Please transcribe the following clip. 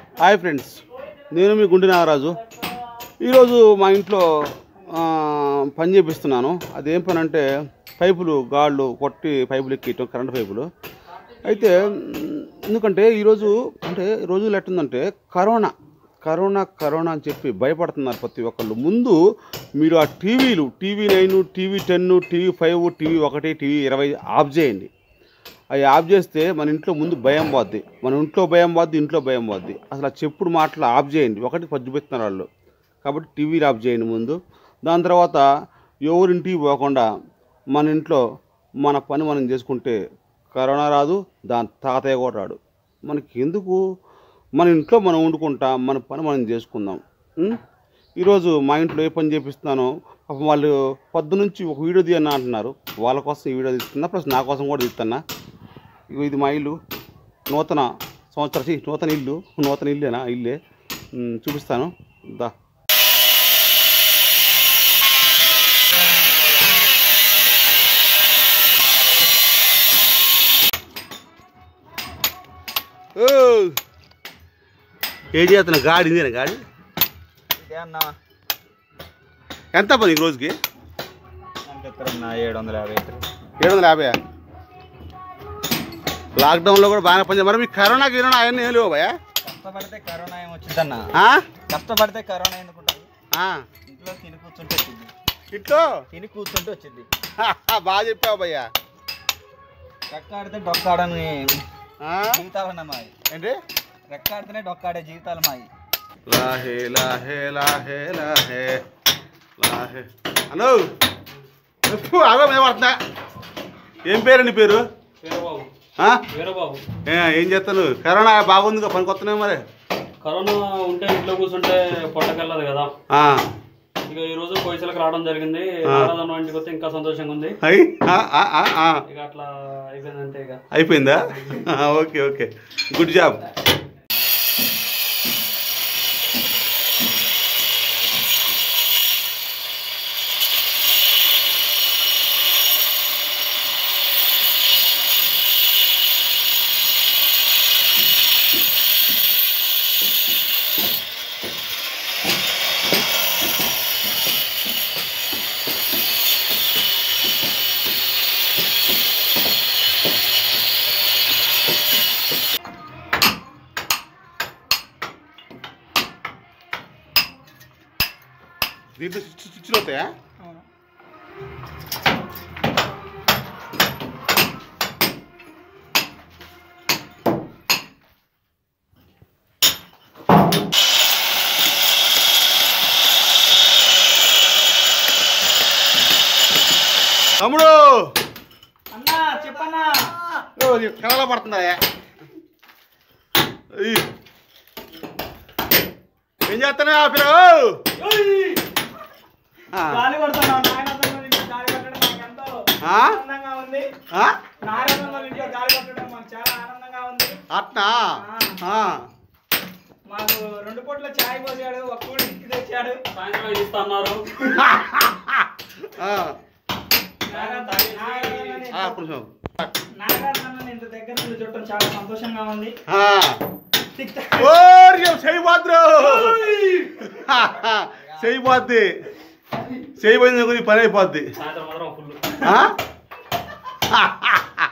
Hi friends, నేను మీ గుండె నాగరాజు. ఈరోజు మా ఇంట్లో పని చేపిస్తున్నాను. అదేం పని అంటే పైపులు గాళ్ళు కొట్టి పైపులు ఎక్కియటం, కరెంట్ పైపులు. అయితే ఎందుకంటే ఈరోజు అంటే రోజులు ఎట్టుందంటే కరోనా అని చెప్పి భయపడుతున్నారు ప్రతి ఒక్కళ్ళు. ముందు మీరు ఆ టీవీలు TV9, TV10, TV5, TV1, TV20 of చేయండి. అవి ఆఫ్ చేస్తే మన ఇంట్లో ముందు భయం పోద్ది, ఇంట్లో భయం పోద్ది. అసలు ఆ చెప్పుడు మాటలు ఆఫ్ చేయండి. ఒకటి పజ్జుపెడుతున్నారు వాళ్ళు, కాబట్టి టీవీలు ఆఫ్ చేయండి ముందు. దాని తర్వాత ఎవరింటికి పోకుండా మన ఇంట్లో మన పని మనం చేసుకుంటే కరోనా రాదు, దాని తాతయ్య కూడా రాడు. మనకి ఎందుకు, మన ఇంట్లో మనం వండుకుంటాం, మన పని మనం చేసుకుందాం. ఈరోజు మా ఇంట్లో ఏ పని చేపిస్తున్నానో పాపం వాళ్ళు పొద్దునుంచి ఒక వీడియో తీయన్నా అంటున్నారు. వాళ్ళ కోసం ఈ వీడియో తీస్తున్నా, ప్లస్ నా కోసం కూడా తీస్తున్నా. ఇది మా ఇల్లు, నూతన ఇల్లే చూపిస్తాను దా. ఏం చేస్తున్నా? గాడి ఇదేనా గాడి? ఎంత పని రోజుకి? 750. లాక్డౌన్లో కూడా బాగానే పని. మరి మీకు కరోనా అవన్నీ ఏం లేవు భయ? కష్టపడితే కరోనా ఏమొచ్చిందన్న? కష్టపడితే కరోనా ఎందుకుంటుంది? ఇంట్లో తిని కూర్చుంటే వచ్చింది. వచ్చింది. బాగా చెప్పావు భయ్యా. రెక్కాడితే డొక్కాడని జీవితాలన్న మాయి. ఏంటి? రెక్కాడితేనే డొక్కాడే జీవితాలు మాయి. లాహే లాహే లాహే లాహే లాహే. హలో అదో మీద పడుతున్నా. ఏం పేరు నీ పేరు? ఏం చేస్తాను? కరోనా బాగుందిగా, పనికి వస్తున్నాయి. మరి కరోనా ఉంటే ఇంట్లో కూర్చుంటే పొట్టకెళ్ళదు కదా. ఇక ఈ రోజు పైసలకు రావడం జరిగింది. ఆరాధన ఇంటికి వస్తే ఇంకా సంతోషంగా ఉంది. ఇక అట్లా అయిపోయిందంటే ఇక అయిపోయిందా? Okay, good job. దీంట్లో స్విచ్లు అవుతాయా? తమ్ముడు అన్నా చెప్పన్నా. కలలా పడుతున్నాయా? ఏం చేస్తున్నా పిల్లలు? గాలి కొడుతున్నావు. నాయనమ్మ ఇంట్లో గాలి కొట్టడం మాకు ఎంతో ఆనందంగా ఉంది. నాయనమ్మ ఇంట్లో గాలి కొట్టడం మాకు చాలా ఆనందంగా ఉంది. అట్నా? మాకు 2 పూట్ల చాయ్ పోసాడు, 1 పూట ఇంటికి తెచ్చాడు. సాయంత్రం ఇస్తున్నారు. నాగార్జున ఇంత దగ్గర నుండి చూడటం చాలా సంతోషంగా ఉంది. చేయబోయింది పని అయిపోద్ది.